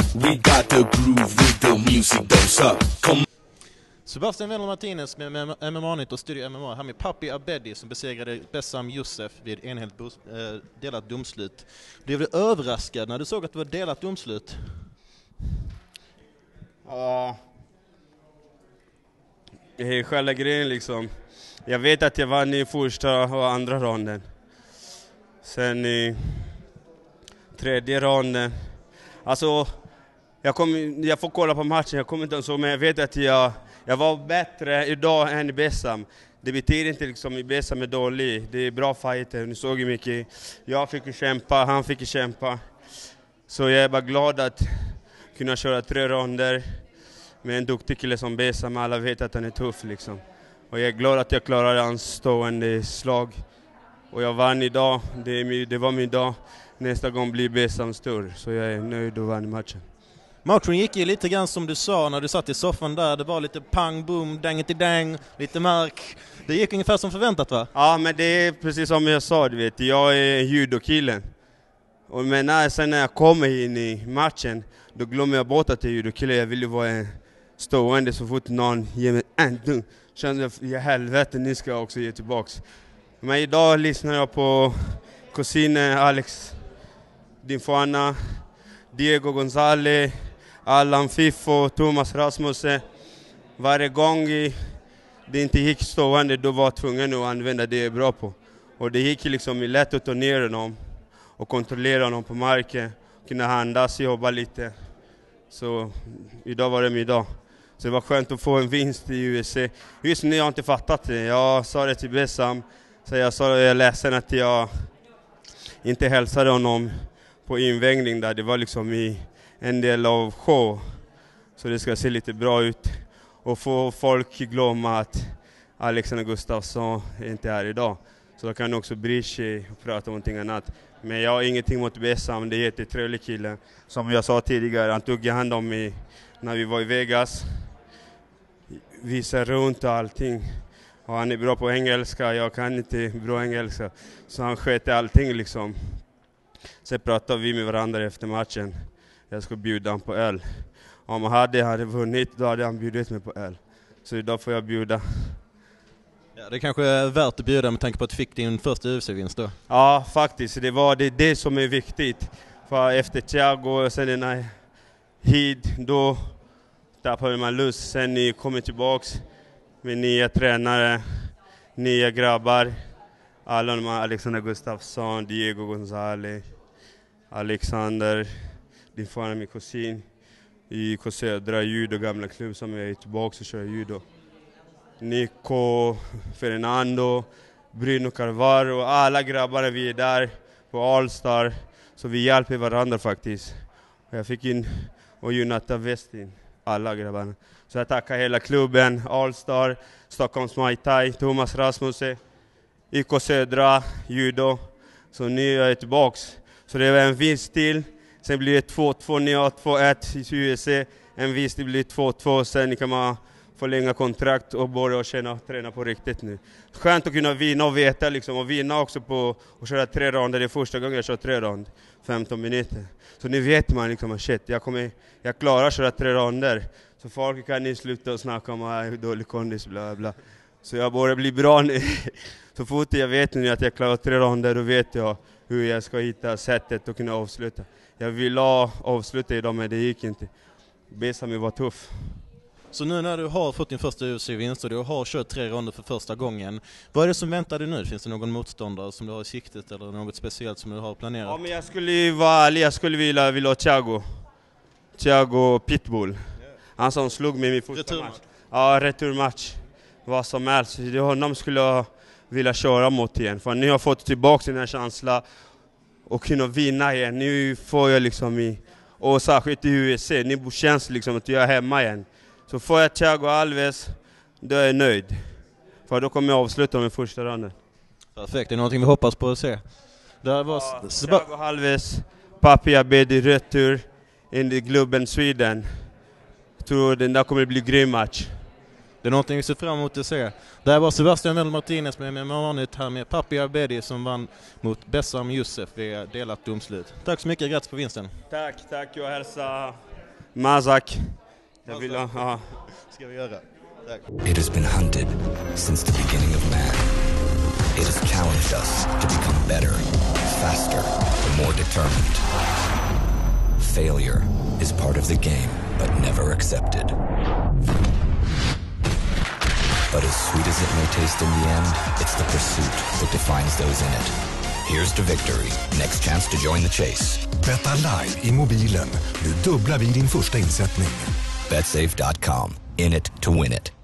We got the groove with the music, don't suck. Come. Sebastian Wendel Martinez med MMA-nytt och Studio MMA här med Papi Abedi som besegrade Bessam Youssef vid enhälligt delat domslut. Blev du överraskad när du såg att det var delat domslut? Ja, det är själva grejen liksom. Jag vet att jag vann i första och andra ronden. Sen i tredje ronden. Alltså, jag får kolla på matchen, jag kommer inte ens ihåg, men jag vet att jag var bättre idag än i Bessam. Det betyder inte liksom i Bessam är dålig. Det är bra fighter, ni såg ju mycket. Jag fick kämpa, han fick kämpa. Så jag är bara glad att kunna köra 3 ronder med en duktig kille som Bessam. Alla vet att han är tuff liksom. Och jag är glad att jag klarade hans stående slag. Och jag vann idag, det var min dag. Nästa gång blir Bessam stor, så jag är nöjd och vann matchen. Matchen gick ju lite grann som du sa när du satt i soffan där. Det var lite pang, boom, dang, lite mark. Det gick ungefär som förväntat, va? Ja, men det är precis som jag sa, du vet. Jag är judokillen. Men sen när jag kommer in i matchen, då glömmer jag bort att jag är judokillen. Jag vill ju vara en stående så fort någon ger mig en dunk. Känner jag, i helvete, ni ska också ge tillbaks. Men idag lyssnar jag på kusinen Alex Dinfuana, Diego González, Allan Fiffo, Thomas Rasmussen. Varje gång det inte gick stående, då var jag tvungen att använda det jag är bra på. Och det gick liksom lätt att ta ner honom och kontrollera honom på marken. Kunna andas, jobba lite. Så idag var det min dag. Så det var skönt att få en vinst i UFC. Just nu har jag inte fattat det. Jag sa det till Bessam. Så jag är ledsen att jag inte hälsade honom på invägning där. Det var liksom i en del av show. Så det ska se lite bra ut. Och få folk glömma att Alexander Gustafsson inte är här idag. Så då kan också bry sig och prata om någonting annat. Men jag har ingenting mot Bessam. Det är jättetrevlig kille. Som jag sa tidigare, han tog hand om mig när vi var i Vegas. Visade runt och allting. Och han är bra på engelska, jag kan inte bra engelska. Så han skötte allting liksom. Sen pratade vi med varandra efter matchen. Jag ska bjuda han på öl. Om han hade vunnit, då hade han bjudit mig på öl. Så idag får jag bjuda. Ja, det kanske är värt att bjuda med tanke på att du fick din första UFC-vinst då. Ja, faktiskt. Det är det som är viktigt. För efter Thiago och sen den här hit, då tappade man lust. Sen ni kommer tillbaks med nya tränare, nya grabbar. Alla de här, Alexander Gustafsson, Diego González, Alexander, din far är min kusin i Södra judo, gamla klubb som är tillbaka och kör judo. Nico, Fernando, Bruno Carvalho, alla grabbar vi är där på All-Star. Så vi hjälper varandra faktiskt. Jag fick in och Jonathan Westin, alla grabbarna. Så jag tackar hela klubben, All-Star, Stockholms Muay Thai, Thomas Rasmussen, IK Södra, judo. Så nu är jag tillbaks. Så det var en vinst till. Sen blir det 2-2, ni har 2-1 i UFC. En vinst det blir 2-2. Sen kan man förlänga kontrakt och börja träna på riktigt nu. Skönt att kunna vinna och veta liksom. Och vinna också på att köra 3 ronder. Det är första gången jag kör 3 ronder. 15 minuter. Så nu vet man liksom att shit, jag klarar att köra 3 ronder. Så folk kan ni sluta och snacka om hur dålig kondis, bla bla. Så jag börjar bli bra nu. Så fort jag vet nu att jag klarar 3 ronder, då vet jag hur jag ska hitta sättet att kunna avsluta. Jag ville avsluta idag, men det gick inte. Bessam var tuff. Så nu när du har fått din första UFC-vinst och du har kört 3 ronder för första gången, vad är det som väntar dig nu? Finns det någon motståndare som du har i siktet eller något speciellt som du har planerat? Ja, men jag skulle vara ärlig, jag skulle vilja ha Thiago Pitbull. Han som slog mig i min första match. Ja, returmatch. Vad som helst. Det honom skulle jag vilja köra mot igen. För nu har jag fått tillbaka den här känslan och kunna vinna igen. Nu får jag liksom och särskilt i UFC. Nu känns liksom att jag är hemma igen. Så får jag Thiago Alves, då är jag nöjd. För då kommer jag avsluta med första ronden. Perfekt, det är någonting vi hoppas på att se. Där var Thiago Alves, Papi Abedi retur in the klubben Sweden. Jag tror den där kommer bli grym match. Det är någonting vi ser fram emot att se. Där var Sebastian Wendel Martinez med MMA-nytt här med Papi Abedi som vann mot Bessam Youssef vid delat domslut. Tack så mycket, grattis på vinsten. Tack, jag hälsar Mazak. Jag vill Ska vi göra. Tack. It has been hunted since the beginning of man. It has challenged us to become better, faster, and more determined. Failure is part of the game, but never accepted. But as sweet as it may taste in the end, it's the pursuit that defines those in it. Here's to victory. Next chance to join the chase. Betta live i mobilen. Nu dubblar vi din första insättning. BetSafe.com. In it to win it.